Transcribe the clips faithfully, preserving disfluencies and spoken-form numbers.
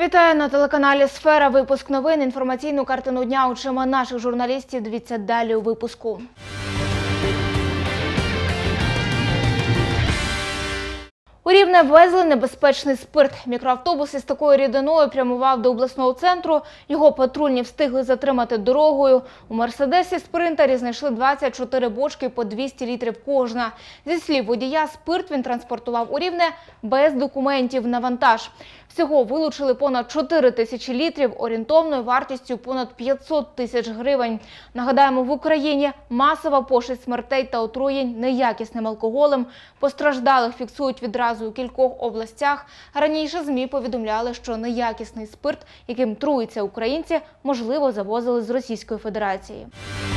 Вітаю на телеканалі «Сфера». Випуск новин. Інформаційну картину дня очима наших журналістів. Дивіться далі у випуску. У Рівне везли небезпечний спирт. Мікроавтобус із такою рідиною прямував до обласного центру. Його патрульні встигли затримати дорогою. У «Мерседесі» спринтері знайшли двадцять чотири бочки по двісті літрів кожна. Зі слів водія, спирт він транспортував у Рівне без документів на вантаж. Всього вилучили понад чотири тисячі літрів орієнтовною вартістю понад п'ятсот тисяч гривень. Нагадаємо, в Україні масова пошесть смертей та отруєнь неякісним алкоголем. Постраждалих фіксують відразу у кількох областях. Раніше ЗМІ повідомляли, що неякісний спирт, яким труються українці, можливо, завозили з Російської Федерації.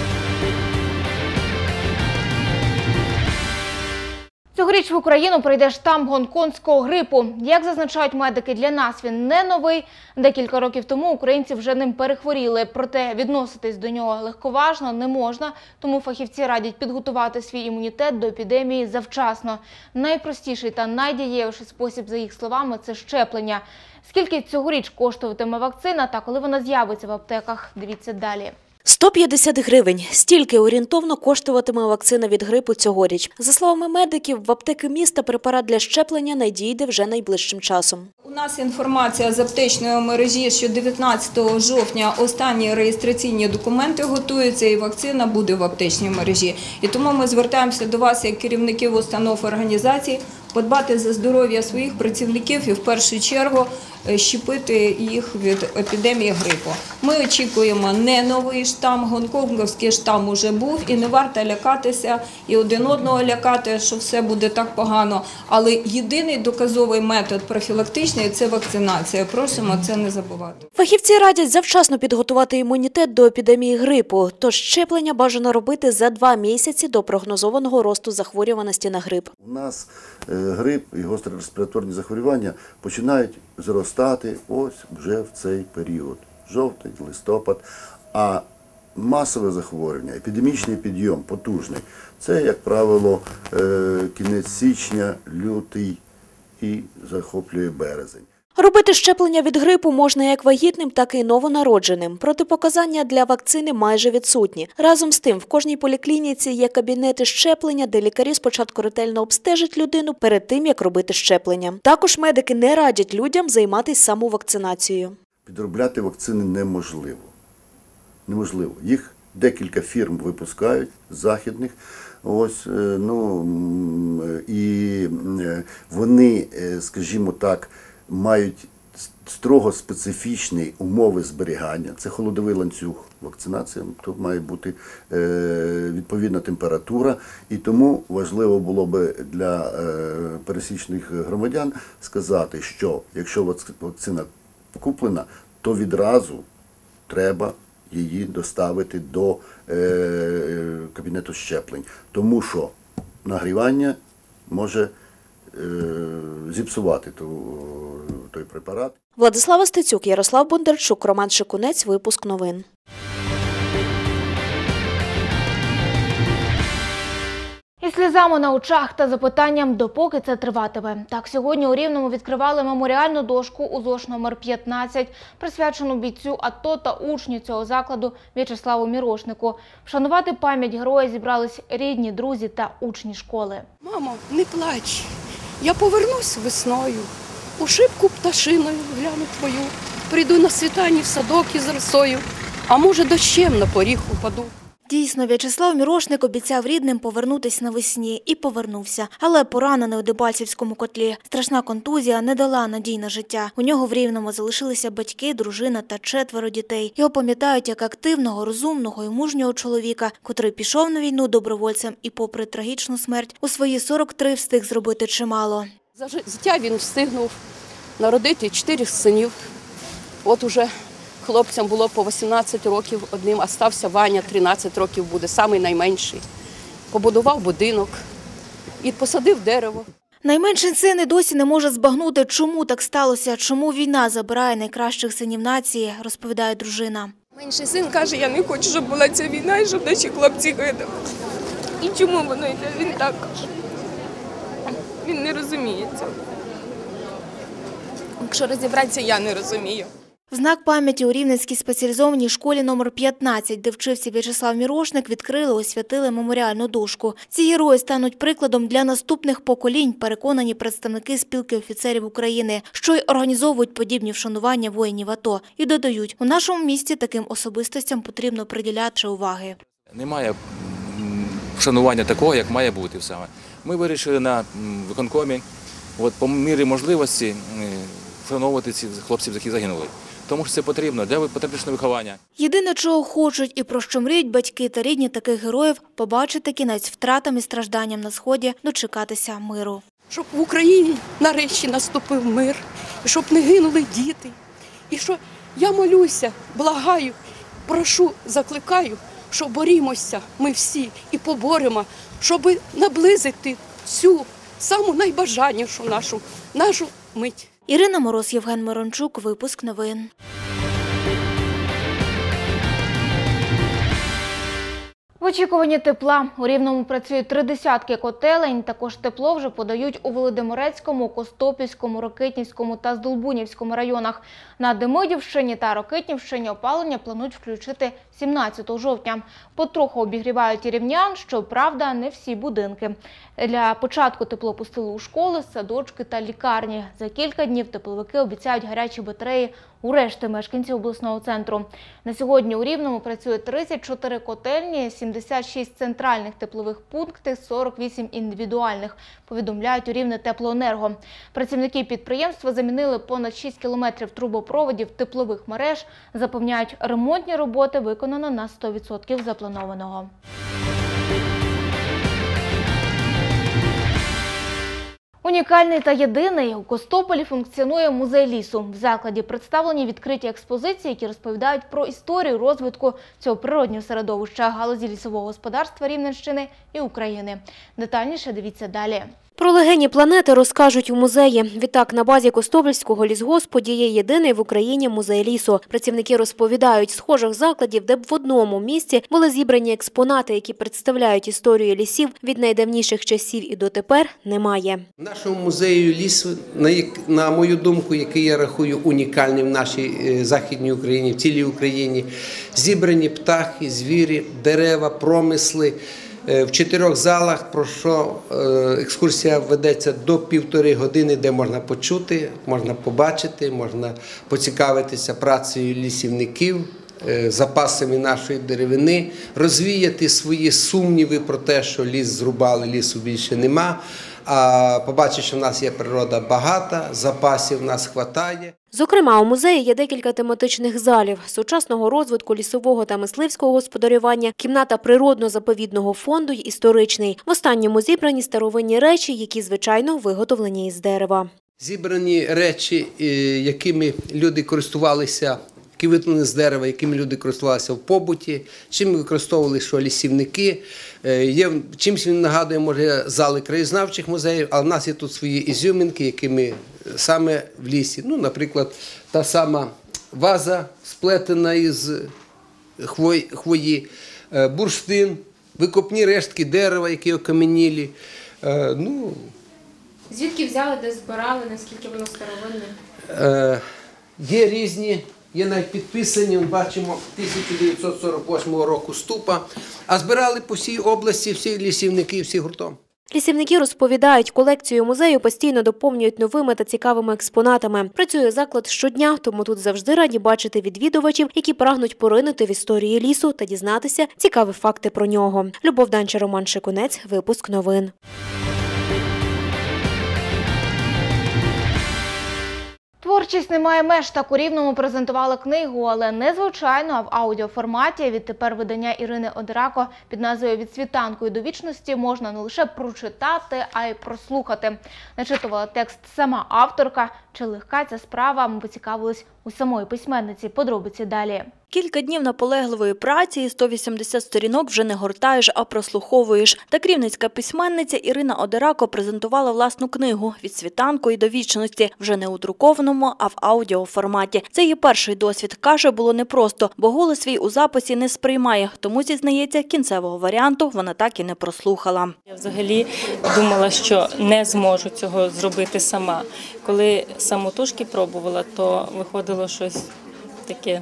Цьогоріч в Україну прийде штам гонконгського грипу. Як зазначають медики, для нас він не новий. Декілька років тому українці вже ним перехворіли. Проте відноситись до нього легковажно не можна, тому фахівці радять підготувати свій імунітет до епідемії завчасно. Найпростіший та найдієвіший спосіб, за їх словами, це щеплення. Скільки цьогоріч коштуватиме вакцина та коли вона з'явиться в аптеках, дивіться далі. сто п'ятдесят гривень. Стільки орієнтовно коштуватиме вакцина від грипу цьогоріч. За словами медиків, в аптеки міста препарат для щеплення надійде вже найближчим часом. У нас інформація з аптечної мережі, що дев'ятнадцятого жовтня останні реєстраційні документи готуються і вакцина буде в аптечній мережі. І тому ми звертаємося до вас, як керівників установ організацій, подбати за здоров'я своїх працівників і в першу чергу щепити їх від епідемії грипу. Ми очікуємо не новий штам, гонконгський штам уже був і не варто лякатися і один одного лякати, що все буде так погано. Але єдиний доказовий метод профілактичний – це вакцинація. Просимо це не забувати. Фахівці радять завчасно підготувати імунітет до епідемії грипу, тож щеплення бажано робити за два місяці до прогнозованого росту захворюваності на грип. У нас грип і гострі респіраторні захворювання починають зростати ось вже в цей період, жовтень, листопад, а масове захворювання, епідемічний підйом потужний, це, як правило, кінець січня, лютий і захоплює березень. Робити щеплення від грипу можна як вагітним, так і новонародженим. Протипоказання для вакцини майже відсутні. Разом з тим, в кожній поліклініці є кабінети щеплення, де лікарі спочатку ретельно обстежать людину перед тим, як робити щеплення. Також медики не радять людям займатися самовакцинацією. Підробляти вакцини неможливо. Неможливо. Їх декілька фірм випускають, західних, ось, ну, і вони, скажімо так, мають строго специфічні умови зберігання. Це холодовий ланцюг вакцинації, тут має бути відповідна температура. І тому важливо було би для пересічних громадян сказати, що якщо вакцина куплена, то відразу треба її доставити до кабінету щеплень. Тому що нагрівання може зіпсувати той препарат. Владислава Стецюк, Ярослав Бондарчук, Роман Шикунець. Випуск новин. Із сльозами на очах та запитанням, допоки це триватиме. Так, сьогодні у Рівному відкривали меморіальну дошку у ЗОШ номер п'ятнадцять, присвячену бійцю АТО та учню цього закладу В'ячеславу Мірошнику. Вшанувати пам'ять героя зібрались рідні, друзі та учні школи. Мамо, не плач. Я повернусь весною, у шибку пташиною гляну твою, прийду на світанні в садок із росою, а може дощем на поріг упаду. Дійсно, В'ячеслав Мірошник обіцяв рідним повернутись навесні. І повернувся. Але поранений у Дебальцівському котлі. Страшна контузія не дала надій на життя. У нього в Рівному залишилися батьки, дружина та четверо дітей. Його пам'ятають як активного, розумного і мужнього чоловіка, котрий пішов на війну добровольцем і попри трагічну смерть у свої сорок три встиг зробити чимало. За життя він встигнув народити чотирьох синів. От уже хлопцям було по вісімнадцять років одним, а стався Ваня, тринадцять років буде, самий найменший. Побудував будинок і посадив дерево. Найменший син і досі не може збагнути, чому так сталося, чому війна забирає найкращих синів нації, розповідає дружина. Менший син каже, я не хочу, щоб була ця війна і щоб наші хлопці гинули. І чому воно йде? Він так каже. Він не розуміє цього. Якщо розібратися, я не розумію. В знак пам'яті у Рівненській спеціалізованій школі номер п'ятнадцять, де вчився В'ячеслав Мірошник, відкрили, освятили меморіальну дошку. Ці герої стануть прикладом для наступних поколінь, переконані представники спілки офіцерів України, що й організовують подібні вшанування воїнів АТО. І додають, у нашому місті таким особистостям потрібно приділяти уваги. Немає вшанування такого, як має бути саме. Ми вирішили на виконкомі, от, по мірі можливості, вшановувати цих хлопців, які загинули. Тому що це потрібно для патріотичного виховання. Єдине, чого хочуть і про що мріють батьки та рідні таких героїв – побачити кінець втратам і стражданням на Сході, дочекатися миру. Щоб в Україні нарешті наступив мир, і щоб не гинули діти. І що я молюся, благаю, прошу, закликаю, що борімося ми всі і поборемо, щоб наблизити цю саму найбажанішу нашу, нашу мить. Ірина Мороз, Євген Мирончук, випуск новин. В очікуванні тепла у Рівному працюють три десятки котелень. Також тепло вже подають у Володимирецькому, Костопільському, Рокитнівському та Здолбунівському районах. На Демидівщині та Рокитнівщині опалення планують включити сімнадцятого жовтня. Потроху обігрівають і рівнян, щоправда, не всі будинки. Для початку тепло пустили у школи, садочки та лікарні. За кілька днів тепловики обіцяють гарячі батареї у решти мешканців обласного центру. На сьогодні у Рівному працює тридцять чотири котельні, сімдесят шість центральних теплових пунктів, сорок вісім індивідуальних, повідомляють у Рівнетеплоенерго. Працівники підприємства замінили понад шість кілометрів трубопроводів теплових мереж. Запевняють, ремонтні роботи виконано на сто відсотків запланованого. Унікальний та єдиний у Костополі функціонує музей лісу. В закладі представлені відкриті експозиції, які розповідають про історію розвитку цього природнього середовища, галузі лісового господарства Рівненщини і України. Детальніше дивіться далі. Про легені планети розкажуть у музеї. Відтак, на базі Костопільського лісгоспу діє єдиний в Україні музей лісу. Працівники розповідають, схожих закладів, де б в одному місці були зібрані експонати, які представляють історію лісів від найдавніших часів і дотепер, немає. В нашому музеї лісу, на, на мою думку, який я рахую унікальним в нашій е, Західній Україні, в цілій Україні, зібрані птахи, звірі, дерева, промисли. В чотирьох залах, про що екскурсія ведеться до півтори години, де можна почути, можна побачити, можна поцікавитися працею лісівників, запасами нашої деревини, розвіяти свої сумніви про те, що ліс зрубали, лісу більше нема, а побачити, що в нас є природа багата, запасів в нас вистачає. Зокрема, у музеї є декілька тематичних залів – сучасного розвитку лісового та мисливського господарювання, кімната природно-заповідного фонду й історичний. В останньому зібрані старовинні речі, які, звичайно, виготовлені із дерева. Зібрані речі, якими люди користувалися, які виготовлені з дерева, якими люди користувалися в побуті, чим використовували що лісівники. Є, чимось він нагадує, може, зали краєзнавчих музеїв, але в нас є тут свої ізюминки, якими саме в лісі. Ну, наприклад, та сама ваза, сплетена із хвої, бурштин, викопні рештки дерева, які окам'янілі. Ну, звідки взяли, де збирали, наскільки воно старовинне? Є різні. Є навіть підписані, бачимо, тисяча дев'ятсот сорок восьмого року ступа, а збирали по всій області всі лісівники, всі гуртом. Лісівники розповідають, колекцію музею постійно доповнюють новими та цікавими експонатами. Працює заклад щодня, тому тут завжди раді бачити відвідувачів, які прагнуть поринути в історію лісу та дізнатися цікаві факти про нього. Любов Данча, Роман Шикунець, випуск новин. Творчість не має меж. Так у Рівному презентували книгу, але не звичайно, а в аудіоформаті. Відтепер видання Ірини Одерако під назвою «Від світанку до вічності» можна не лише прочитати, а й прослухати. Начитувала текст сама авторка. Чи легка ця справа, ми поцікавились у самої письменниці. Подробиці далі. Кілька днів наполегливої праці і сто вісімдесят сторінок вже не гортаєш, а прослуховуєш. Так рівненська письменниця Ірина Одерако презентувала власну книгу «Від світанку і до вічності» вже не у друкованому, а в аудіоформаті. Це її перший досвід. Каже, було непросто, бо голос свій у записі не сприймає. Тому, зізнається, кінцевого варіанту вона так і не прослухала. Я взагалі думала, що не зможу цього зробити сама. Коли самотужки пробувала, то виходило щось таке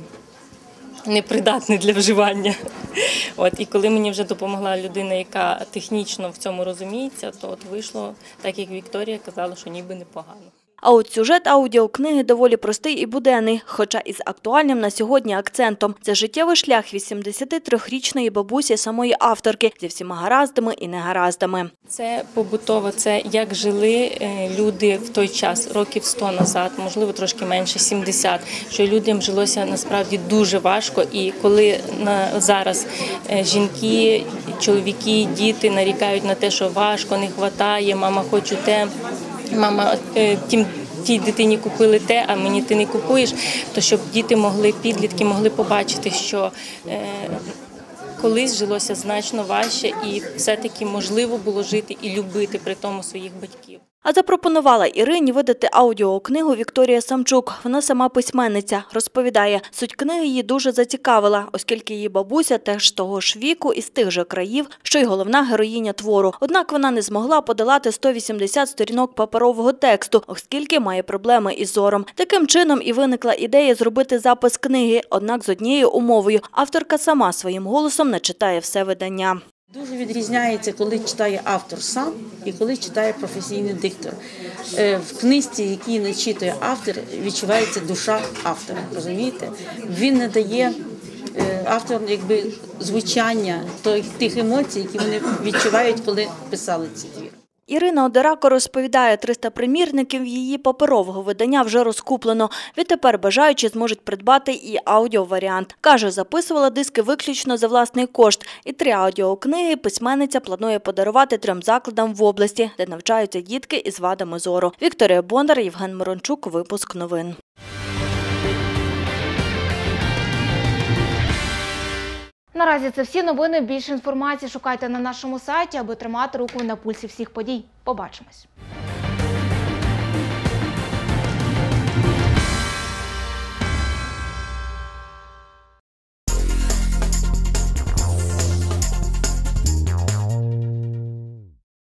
непридатне для вживання. От, і коли мені вже допомогла людина, яка технічно в цьому розуміється, то от вийшло так, як Вікторія казала, що ніби непогано. А от сюжет аудіокниги доволі простий і буденний, хоча із актуальним на сьогодні акцентом. Це життєвий шлях вісімдесятитрирічної бабусі самої авторки зі всіма гараздами і негараздами. Це побутово, це як жили люди в той час, років сто назад, можливо, трошки менше, сімдесят, що людям жилося насправді дуже важко. І коли на, зараз жінки, чоловіки, діти нарікають на те, що важко, не вистачає, мама хочу те, мама тим, тій дитині купили те, а мені ти не купуєш, то щоб діти могли, підлітки могли побачити, що е, колись жилося значно важче і все-таки можливо було жити і любити при тому своїх батьків. А запропонувала Ірині видати аудіокнигу Вікторія Самчук. Вона сама письменниця. Розповідає, суть книги її дуже зацікавила, оскільки її бабуся теж того ж віку і з тих же країв, що й головна героїня твору. Однак вона не змогла подолати сто вісімдесят сторінок паперового тексту, оскільки має проблеми із зором. Таким чином і виникла ідея зробити запис книги, однак з однією умовою. Авторка сама своїм голосом не читає все видання. Дуже відрізняється, коли читає автор сам і коли читає професійний диктор. В книжці, якій не читає автор, відчувається душа автора, розумієте? Він не дає автору якби звучання тих емоцій, які вони відчувають, коли писали ці твір. Ірина Одерако розповідає, триста примірників її паперового видання вже розкуплено. Відтепер бажаючі зможуть придбати і аудіоваріант. Каже, записувала диски виключно за власний кошт. І три аудіокниги письменниця планує подарувати трьом закладам в області, де навчаються дітки із вадами зору. Вікторія Бондар, Євген Мирончук, випуск новин. Наразі це всі новини. Більше інформації шукайте на нашому сайті, аби тримати руку на пульсі всіх подій. Побачимось.